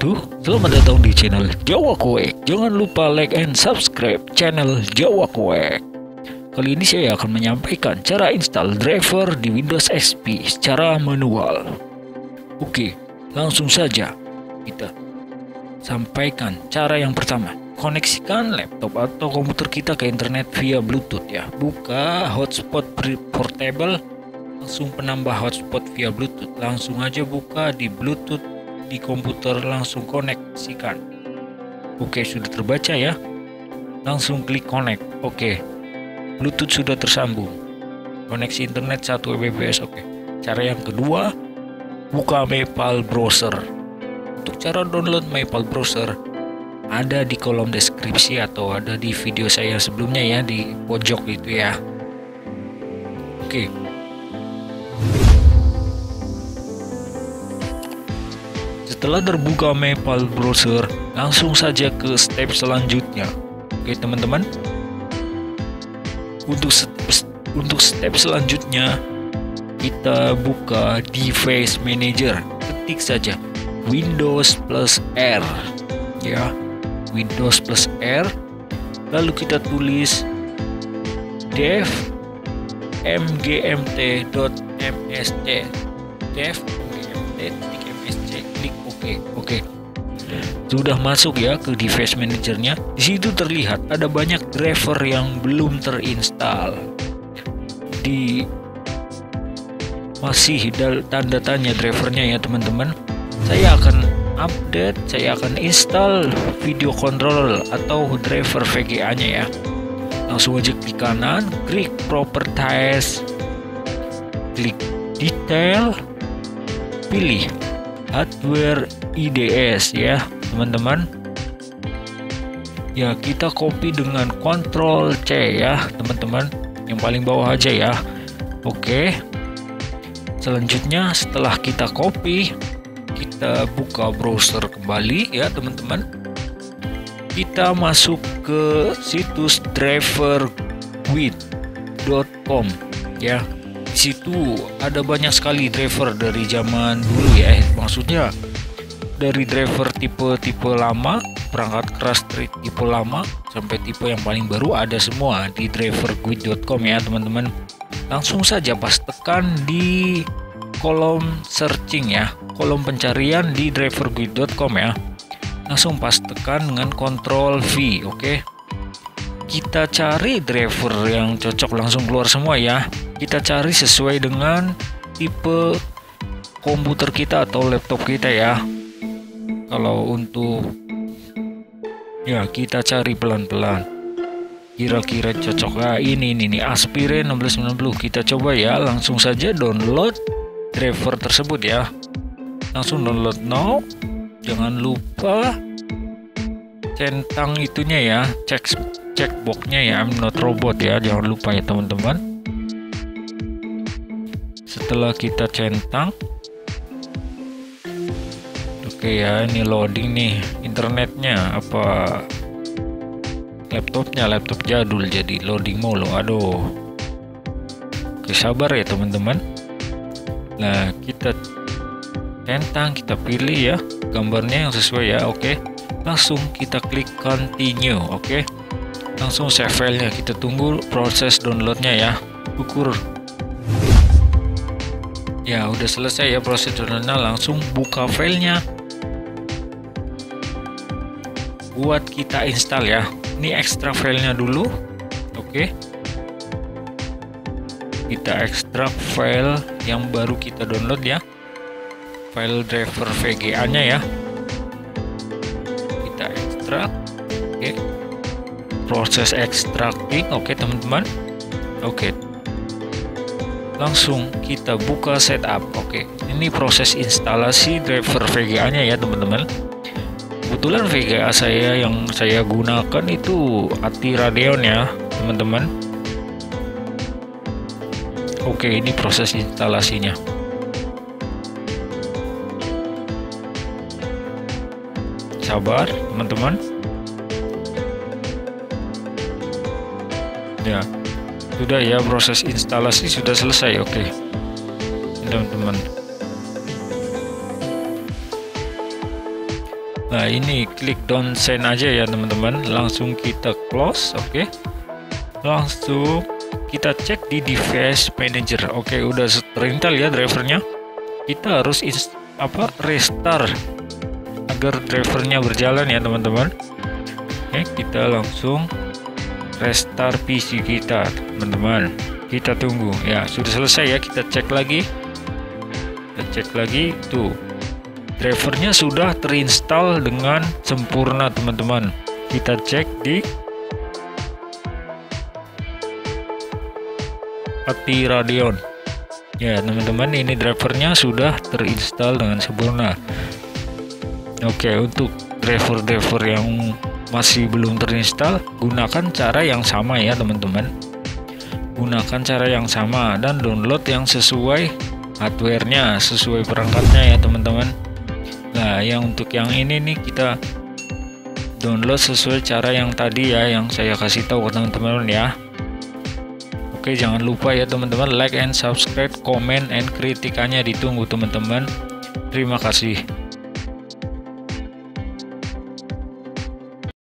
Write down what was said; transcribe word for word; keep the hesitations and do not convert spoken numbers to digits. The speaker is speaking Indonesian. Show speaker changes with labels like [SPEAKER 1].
[SPEAKER 1] Halo, selamat datang di channel Jawa Kuek. Jangan lupa like and subscribe channel Jawa Kuek. Kali ini saya akan menyampaikan cara install driver di Windows X P secara manual. Oke, langsung saja kita sampaikan cara yang pertama. Koneksikan laptop atau komputer kita ke internet via Bluetooth ya. Buka hotspot portable, langsung penambah hotspot via Bluetooth. Langsung aja buka di Bluetooth di komputer, langsung koneksikan. Oke, sudah terbaca ya. Langsung klik connect. Oke, Bluetooth sudah tersambung. Koneksi internet satu megabit. Oke. Cara yang kedua, buka Maple browser. Untuk cara download Maple browser ada di kolom deskripsi atau ada di video saya sebelumnya ya, di pojok itu ya. Oke. Setelah terbuka Maple browser, langsung saja ke step selanjutnya. Oke teman-teman, untuk step, untuk step selanjutnya kita buka device manager. Ketik saja Windows plus R ya, Windows plus R, lalu kita tulis dev mgmt.msc, dev mgmt.msc, klik OK. Oke, sudah masuk ya ke device manajernya. Di situ terlihat ada banyak driver yang belum terinstall. Di masih tanda tanya drivernya ya teman-teman. Saya akan update, saya akan install video controller atau driver V G A-nya ya. Langsung aja klik kanan, klik properties, klik detail, pilih hardware I D S ya teman-teman. Ya, kita copy dengan Ctrl C ya teman-teman, yang paling bawah aja ya. Oke, selanjutnya setelah kita copy, kita buka browser kembali ya teman-teman. Kita masuk ke situs driverguide dot com ya. Di situ ada banyak sekali driver dari zaman dulu ya, maksudnya dari driver tipe-tipe lama, perangkat keras tipe lama sampai tipe yang paling baru, ada semua di driverguide dot com ya teman-teman. Langsung saja pas tekan di kolom searching ya, kolom pencarian di driverguide dot com ya, langsung pas tekan dengan Ctrl V. Oke, kita cari driver yang cocok, langsung keluar semua ya. Kita cari sesuai dengan tipe komputer kita atau laptop kita ya. Kalau untuk ya, kita cari pelan-pelan kira-kira cocok. Nah, ini ini nih Aspire enam belas sembilan puluh. Kita coba ya, langsung saja download driver tersebut ya. Langsung download now. Jangan lupa centang itunya ya, cek checkboxnya ya, I'm not robot ya, jangan lupa ya teman-teman. Setelah kita centang, oke ya, ini loading nih internetnya, apa laptopnya, laptop jadul jadi loading mulu, aduh. Oke, sabar ya teman-teman. Nah, kita centang, kita pilih ya gambarnya yang sesuai ya. Oke, langsung kita klik continue. Oke, langsung save filenya. Kita tunggu proses downloadnya ya. Ukur ya, udah selesai ya proses downloadnya. Langsung buka filenya buat kita install ya. Ini ekstrak filenya dulu. Oke, kita ekstrak file yang baru kita download ya, file driver V G A nya ya, kita ekstrak. Oke, proses extracting. Oke teman-teman. Oke, langsung kita buka setup. Oke, ini proses instalasi driver V G A nya ya teman-teman. Kebetulan V G A saya yang saya gunakan itu ATI Radeon ya teman-teman. Oke, ini proses instalasinya. Sabar teman-teman. Ya, sudah ya, proses instalasi sudah selesai. Oke teman-teman. Nah, ini klik don't send aja ya teman-teman, langsung kita close. Oke, langsung kita cek di device manager. Oke, udah terinstall ya drivernya. Kita harus apa restart agar drivernya berjalan ya teman-teman. Oke, kita langsung restart P C kita teman-teman. Kita tunggu ya, sudah selesai ya. Kita cek lagi, kita cek lagi tuh, drivernya sudah terinstall dengan sempurna teman-teman. Kita cek di Pati Radeon ya teman-teman, ini drivernya sudah terinstall dengan sempurna. Oke, untuk driver-driver yang masih belum terinstall, gunakan cara yang sama ya teman-teman. Gunakan cara yang sama dan download yang sesuai hardware-nya, sesuai perangkatnya ya teman-teman. Nah, yang untuk yang ini nih kita download sesuai cara yang tadi ya, yang saya kasih tahu ke teman-teman ya. Oke, jangan lupa ya teman-teman, like and subscribe, comment and kritikannya ditunggu teman-teman. Terima kasih.